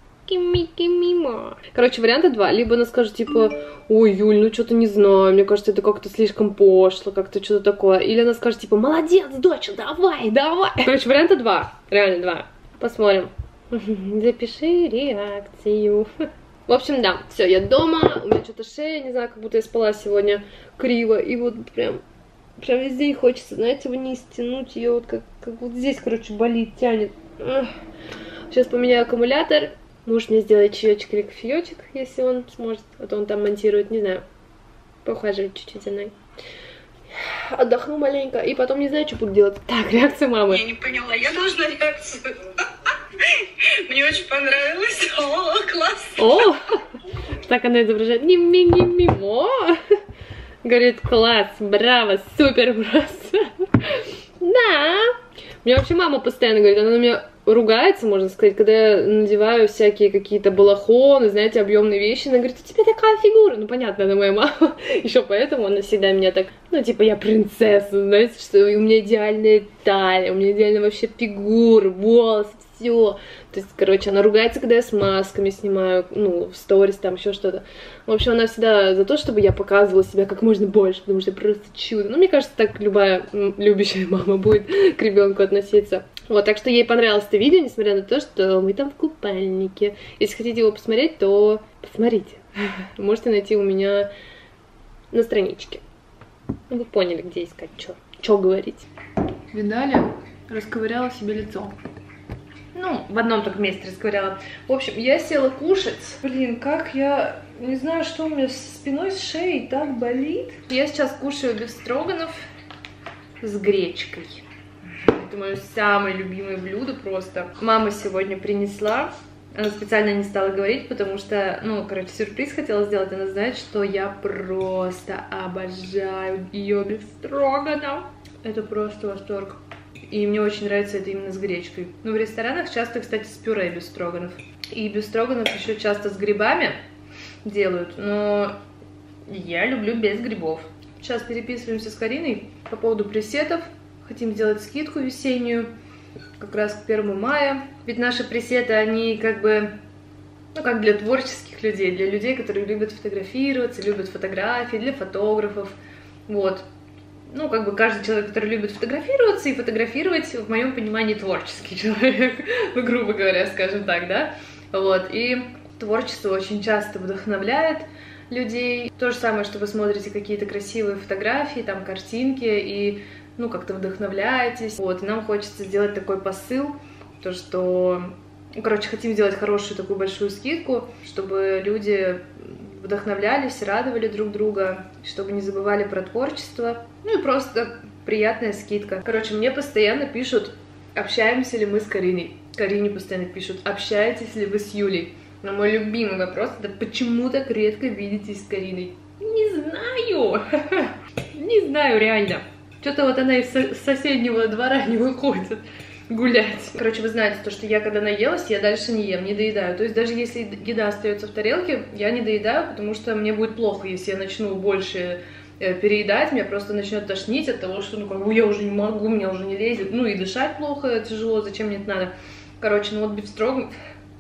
Короче, варианта два. Либо она скажет, типа, ой, Юль, ну что-то не знаю, мне кажется, это как-то слишком пошло, как-то что-то такое. Или она скажет, типа, молодец, доча, давай. Короче, варианта два. Реально два. Посмотрим. Запиши реакцию. В общем, да, все, я дома, у меня что-то шея, не знаю, как будто я спала сегодня криво. И вот прям весь день хочется, знаете, вниз тянуть ее, вот как вот здесь, короче, болит, тянет. Сейчас поменяю аккумулятор. Муж мне сделает чаечек или кофеечек, если он сможет. А то он там монтирует, не знаю. Поухаживать чуть-чуть за мной. Отдохну маленько. И потом не знаю, что буду делать. Так, реакция мамы. Я не поняла, я должна реакцию. Мне очень понравилось. О, класс. О, так она изображает. Мимо. Говорит, класс, браво, супер просто. Да. Мне вообще мама постоянно говорит, она на меня ругается, можно сказать, когда я надеваю всякие какие-то балахоны, знаете, объемные вещи. Она говорит, у тебя такая фигура. Ну, понятно, она моя мама. Еще поэтому она всегда меня так, ну, типа, я принцесса, знаете, что у меня идеальная талия, у меня идеальная вообще фигура, волосы, все. То есть, короче, она ругается, когда я с масками снимаю, ну, в сторис, там, еще что-то. В общем, она всегда за то, чтобы я показывала себя как можно больше, потому что я просто чудо. Ну, мне кажется, так любая любящая мама будет к ребенку относиться. Вот, так что ей понравилось это видео, несмотря на то, что мы там в купальнике. Если хотите его посмотреть, то посмотрите. можете найти у меня на страничке. Вы поняли, где искать, что говорить. Видали? Расковыряла себе лицо. Ну, в одном только месте расковыряла. В общем, я села кушать. Блин, как я... Не знаю, что у меня с спиной, с шеей так болит. Я сейчас кушаю бефстроганов с гречкой. Это мое самое любимое блюдо просто. Мама сегодня принесла. Она специально не стала говорить, потому что, ну, короче, сюрприз хотела сделать. Она знает, что я просто обожаю ее бефстроганов. Это просто восторг. И мне очень нравится это именно с гречкой. Ну, в ресторанах часто, кстати, с пюре бефстроганов. И бефстроганов еще часто с грибами делают, но я люблю без грибов. Сейчас переписываемся с Кариной по поводу пресетов. Хотим сделать скидку весеннюю, как раз к 1 мая. Ведь наши пресеты, они как бы, ну, как для творческих людей, для людей, которые любят фотографироваться, любят фотографии, для фотографов. Вот. Ну, как бы каждый человек, который любит фотографироваться и фотографировать, в моем понимании, творческий человек, ну, грубо говоря, скажем так, да. Вот. И творчество очень часто вдохновляет людей. То же самое, что вы смотрите какие-то красивые фотографии, там, картинки, и, ну, как-то вдохновляетесь. Вот, и нам хочется сделать такой посыл, то, что, ну, короче, хотим сделать хорошую такую большую скидку, чтобы люди вдохновлялись, радовали друг друга, чтобы не забывали про творчество. Ну, и просто приятная скидка. Короче, мне постоянно пишут, общаемся ли мы с Кариной. Карине постоянно пишут, общаетесь ли вы с Юлей. Но мой любимый вопрос, это почему так редко видитесь с Кариной? Не знаю. Не знаю, реально. Что-то вот она из соседнего двора не выходит гулять. Короче, вы знаете, то, что я когда наелась, я дальше не ем, не доедаю. То есть даже если еда остается в тарелке, я не доедаю, потому что мне будет плохо, если я начну больше переедать, меня просто начнет тошнить от того, что, ну, как бы я уже не могу, меня уже не лезет. Ну и дышать плохо, тяжело, зачем мне это надо? Короче, ну вот бефстроганов.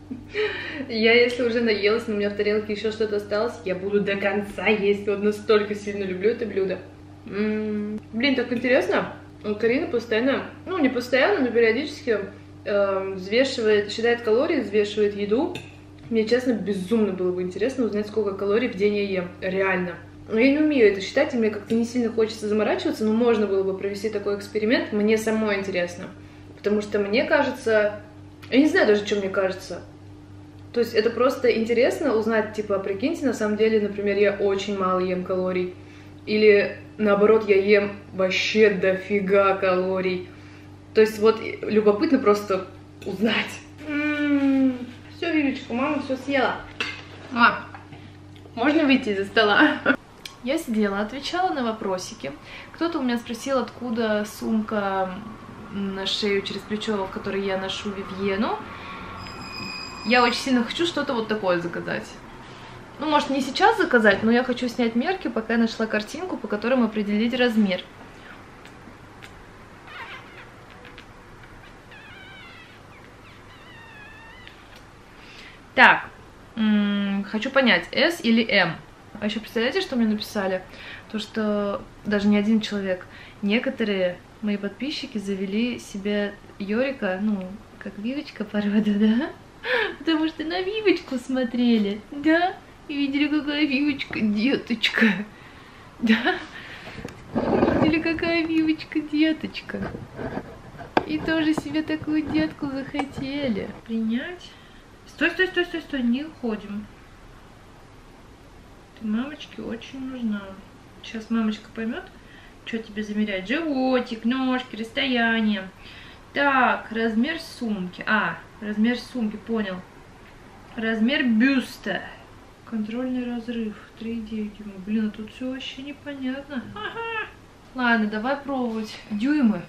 Я, если уже наелась, но у меня в тарелке еще что-то осталось, я буду до конца есть. Вот настолько сильно люблю это блюдо. Блин, так интересно. Карина постоянно, ну не постоянно, но периодически взвешивает, считает калории, взвешивает еду. Мне, честно, безумно было бы интересно узнать, сколько калорий в день я ем. Реально. Но я не умею это считать, и мне как-то не сильно хочется заморачиваться, но можно было бы провести такой эксперимент. Мне самой интересно. Потому что мне кажется... Я не знаю даже, что мне кажется. То есть это просто интересно узнать, типа, прикиньте, на самом деле, например, я очень мало ем калорий. Или, наоборот, я ем вообще дофига калорий. То есть вот любопытно просто узнать. Все, Вивечка, мама все съела. Мам, можно выйти из-за стола? Я сидела, отвечала на вопросики. Кто-то у меня спросил, откуда сумка на шею через плечо, в которой я ношу Вивьену. Я очень сильно хочу что-то вот такое заказать. Ну, может, не сейчас заказать, но я хочу снять мерки, пока я нашла картинку, по которым определить размер. Так, хочу понять, S или M. А еще представляете, что мне написали? То, что даже не один человек, некоторые мои подписчики завели себе Йорика, ну, как Вивочка порода, да? Потому что на Вивочку смотрели, да? И видели, какая Вивочка, деточка. Да? Видели, какая Вивочка, деточка. И тоже себе такую детку захотели. Принять? Стой, стой, стой, стой, стой, не уходим. Ты мамочке очень нужна. Сейчас мамочка поймет, что тебе замерять. Животик, ножки, расстояние. Так, размер сумки. Размер сумки, понял. Размер бюста. Контрольный разрыв. 3,9 дюйма. Блин, а тут все вообще непонятно. Ага. Ладно, давай пробовать. Дюймы.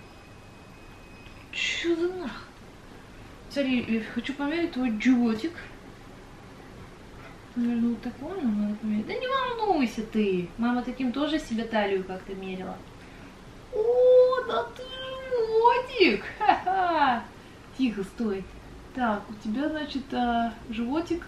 Чё за нах? Смотри, я хочу померить твой животик. Наверное, вот такой надо померить. Да не волнуйся ты. Мама таким тоже себе талию как-то мерила. О, да ты животик. Ха-ха. Тихо, стой. Так, у тебя, значит, животик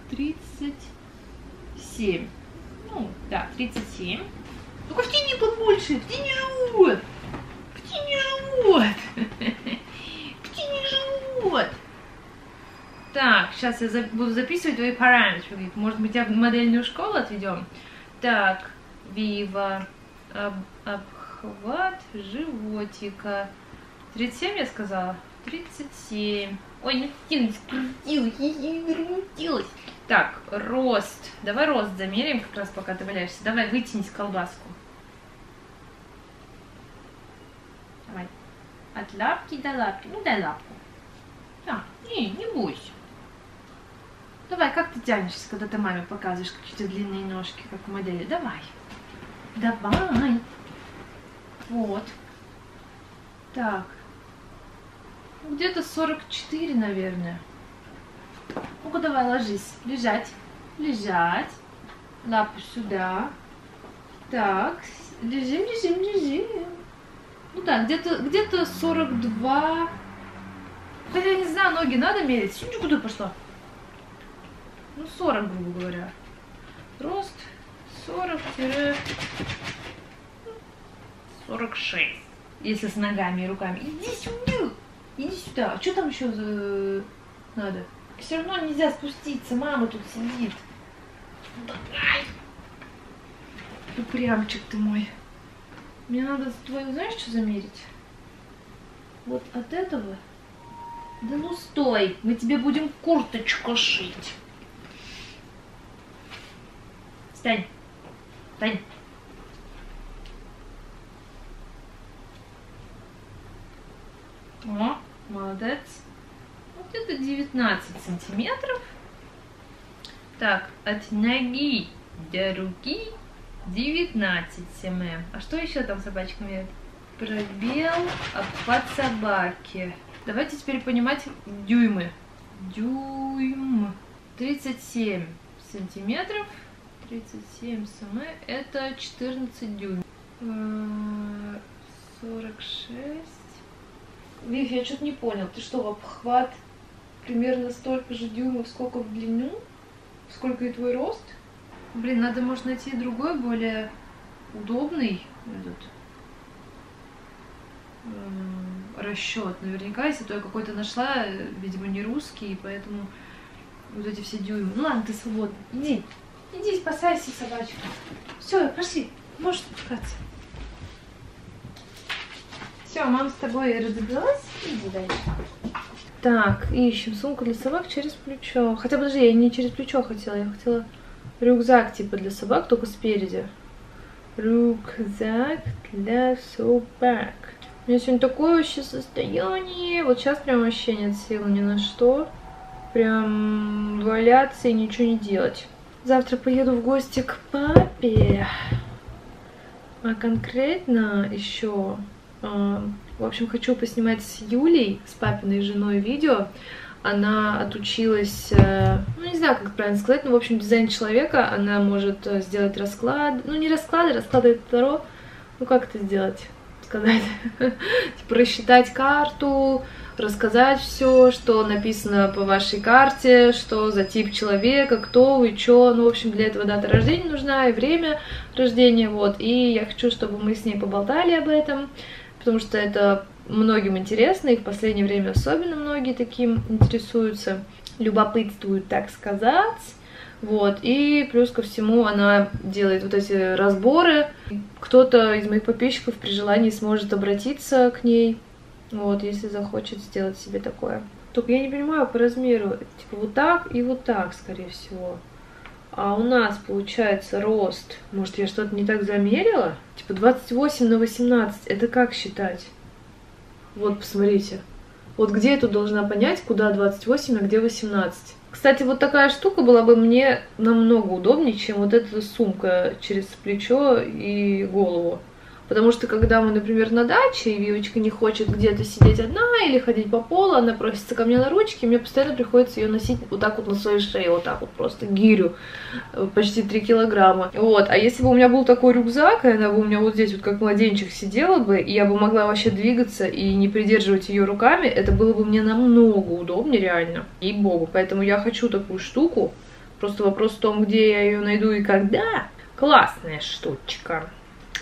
37. Ну, да, 37. Ну-ка втяни побольше, втяни живот. Втяни живот. Втяни живот. Так, сейчас я буду записывать твои параметры. Может быть, тебя в модельную школу отведем? Так, Вива, обхват животика. 37 я сказала? 37. Ой, не крутилась. Так, рост. Давай рост замеряем, как раз пока ты валяешься. Давай, вытянись колбаску. Давай. От лапки до лапки. Ну, дай лапку. Да, не бойся. Давай, как ты тянешься, когда ты маме показываешь какие-то длинные ножки, как в модели? Давай. Давай. Вот. Так. Где-то 44, наверное. Ну-ка, давай, ложись. Лежать. Лежать. Лапу сюда. Так. Лежим. Ну да, где-то 42. Хотя я не знаю, ноги надо мерить. Смотри, куда пошла? Ну, 40, грубо говоря. Рост 40-46. Если с ногами и руками. Иди сюда. Иди сюда. А что там еще надо? Все равно нельзя спуститься. Мама тут сидит. Давай. Упрямчик ты мой. Мне надо твою, знаешь, что замерить? Вот от этого. Да ну стой. Мы тебе будем курточку шить. Встань. Встань. О, молодец. Вот это 19 сантиметров. Так, от ноги до руки 19 см. А что еще там собачка меряет? Пробел, обхват собаки. Давайте теперь понимать дюймы. Дюйм. 37 сантиметров. 37 см. Это 14 дюймов. 46. Вив, я что-то не понял. Ты что, в обхват примерно столько же дюймов, сколько в длину? Сколько и твой рост? Блин, надо, может, найти другой, более удобный расчет. Наверняка, если то я какой-то нашла, видимо, не русский, поэтому вот эти все дюймы. Ну ладно, ты свободна. Иди, спасайся, собачка. Все, пошли, можешь спускаться. Все, мама с тобой разобралась. Иди дальше. Так, ищем сумку для собак через плечо. Хотя, подожди, я не через плечо хотела, я хотела рюкзак типа для собак, только спереди. Рюкзак для собак. У меня сегодня такое вообще состояние. Вот сейчас прям вообще нет сил ни на что. Прям валяться и ничего не делать. Завтра поеду в гости к папе. А конкретно еще... В общем, хочу поснимать с Юлей, с папиной женой, видео. Она отучилась, ну не знаю, как правильно сказать, но в общем дизайн человека. Она может сделать расклад, ну не расклады, расклады это Таро. Ну как это сделать? Сказать, типа рассчитать карту, рассказать все, что написано по вашей карте, что за тип человека, кто вы, что. Ну, в общем, для этого дата рождения нужна и время рождения, вот. И я хочу, чтобы мы с ней поболтали об этом, потому что это многим интересно, и в последнее время особенно многие таким интересуются, любопытствуют, так сказать. Вот, и плюс ко всему она делает вот эти разборы. Кто-то из моих подписчиков при желании сможет обратиться к ней, вот, если захочет сделать себе такое. Только я не понимаю по размеру, типа вот так и вот так, скорее всего. А у нас получается рост, может я что-то не так замерила? Типа 28 на 18, это как считать? Вот, посмотрите. Вот где я тут должна понять, куда 28, а где 18. Кстати, вот такая штука была бы мне намного удобнее, чем вот эта сумка через плечо и голову. Потому что, когда мы, например, на даче, и Вивочка не хочет где-то сидеть одна или ходить по полу, она просится ко мне на ручки, мне постоянно приходится ее носить вот так вот на своей шее, вот так вот просто гирю, почти 3 килограмма. Вот, а если бы у меня был такой рюкзак, и она бы у меня вот здесь вот как младенчик сидела бы, и я бы могла вообще двигаться и не придерживать ее руками, это было бы мне намного удобнее, реально, ей-богу. Поэтому я хочу такую штуку, просто вопрос в том, где я ее найду и когда. Классная штучка.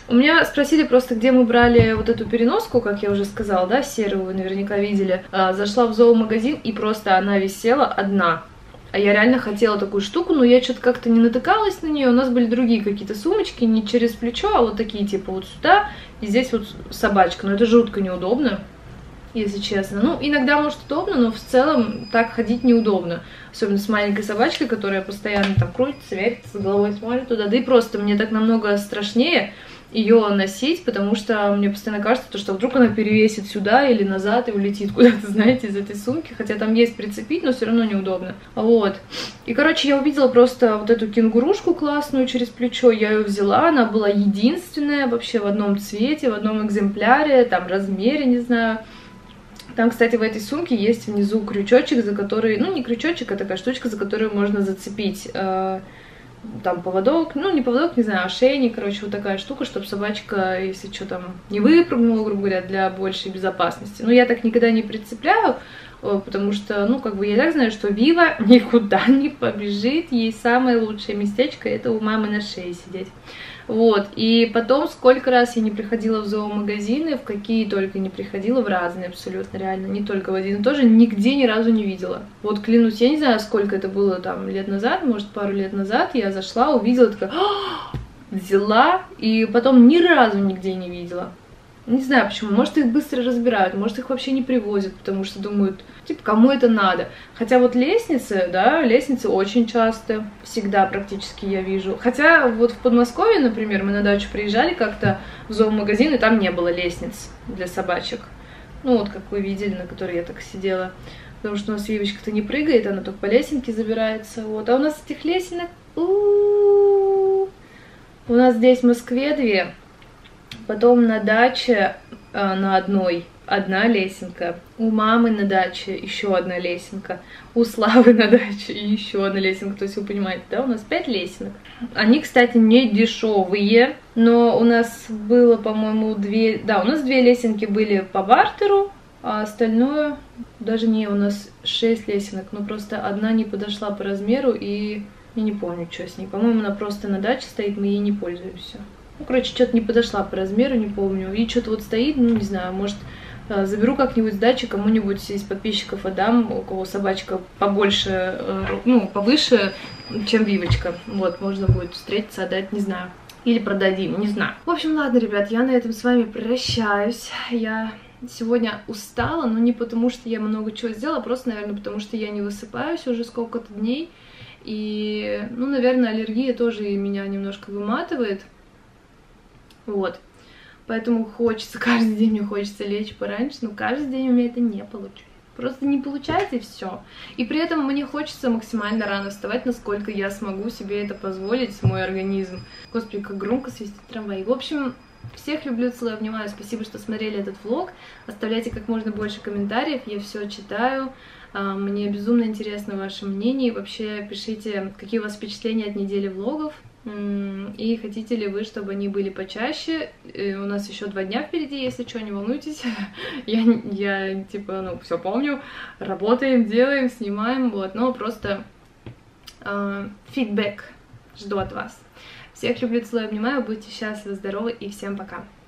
У меня спросили просто, где мы брали вот эту переноску, как я уже сказала, да, серую, вы наверняка видели. Зашла в зоомагазин, и просто она висела одна. А я реально хотела такую штуку, но я что-то как-то не натыкалась на нее. У нас были другие какие-то сумочки, не через плечо, а вот такие, типа вот сюда, и здесь вот собачка. Но это жутко неудобно, если честно. Ну, иногда, может, удобно, но в целом так ходить неудобно. Особенно с маленькой собачкой, которая постоянно там крутится, вертится, головой смотрит туда. Да и просто мне так намного страшнее ее носить, потому что мне постоянно кажется, что вдруг она перевесит сюда или назад и улетит куда-то, знаете, из этой сумки. Хотя там есть прицепить, но все равно неудобно. Вот. И, короче, я увидела просто вот эту кенгурушку классную через плечо. Я ее взяла, она была единственная вообще в одном цвете, в одном экземпляре, там размере, не знаю. Там, кстати, в этой сумке есть внизу крючочек, за который, ну, не крючочек, а такая штучка, за которую можно зацепить там поводок, ну, не поводок, не знаю, ошейник, короче, вот такая штука, чтобы собачка, если что там, не выпрыгнула, грубо говоря, для большей безопасности. Но я так никогда не прицепляю, потому что, ну, как бы я так знаю, что Вива никуда не побежит, ей самое лучшее местечко — это у мамы на шее сидеть. Вот, и потом сколько раз я не приходила в зоомагазины, в какие только не приходила, в разные абсолютно, реально, не только в один и тот же, нигде ни разу не видела. Вот клянусь, я не знаю, сколько это было там лет назад, может, пару лет назад, я зашла, увидела, такая, взяла, и потом ни разу нигде не видела. Не знаю почему, может, их быстро разбирают, может, их вообще не привозят, потому что думают, типа, кому это надо. Хотя вот лестницы, да, лестницы очень часто, всегда практически я вижу. Хотя вот в Подмосковье, например, мы на дачу приезжали как-то в зоомагазин, и там не было лестниц для собачек. Ну, вот как вы видели, на которой я так сидела. Потому что у нас Вивочка-то не прыгает, она только по лесенке забирается. Вот. А у нас этих лесенок... У нас здесь в Москве 2. Потом на даче на одна лесенка, у мамы на даче еще одна лесенка, у Славы на даче еще одна лесенка, то есть вы понимаете, да, у нас 5 лесенок. Они, кстати, не дешевые, но у нас было, по-моему, 2, да, у нас 2 лесенки были по бартеру, а остальное, даже не, у нас 6 лесенок, но просто одна не подошла по размеру, и я не помню, что с ней, по-моему, она просто на даче стоит, мы ей не пользуемся. Ну, короче, что-то не подошла по размеру, не помню. И что-то вот стоит, ну, не знаю, может, заберу как-нибудь с дачи кому-нибудь из подписчиков, отдам, у кого собачка побольше, ну, повыше, чем Вивочка. Вот, можно будет встретиться, отдать, не знаю. Или продадим, не знаю. В общем, ладно, ребят, я на этом с вами прощаюсь. Я сегодня устала, но не потому, что я много чего сделала, просто, наверное, потому что я не высыпаюсь уже сколько-то дней. И, ну, наверное, аллергия тоже меня немножко выматывает. Вот, поэтому хочется, каждый день мне хочется лечь пораньше, но каждый день у меня это не получается. Просто не получается, и все. И при этом мне хочется максимально рано вставать, насколько я смогу себе это позволить, мой организм. Господи, как громко свистит трамвай. В общем, всех люблю, целую, обнимаю. Спасибо, что смотрели этот влог. Оставляйте как можно больше комментариев, я все читаю. Мне безумно интересно ваше мнение. Вообще, пишите, какие у вас впечатления от недели влогов. И хотите ли вы, чтобы они были почаще? У нас еще 2 дня впереди, если что, не волнуйтесь. Я типа, ну, все помню. Работаем, делаем, снимаем, вот. Но просто фидбэк жду от вас. Всех люблю, целую, обнимаю. Будьте счастливы, здоровы и всем пока.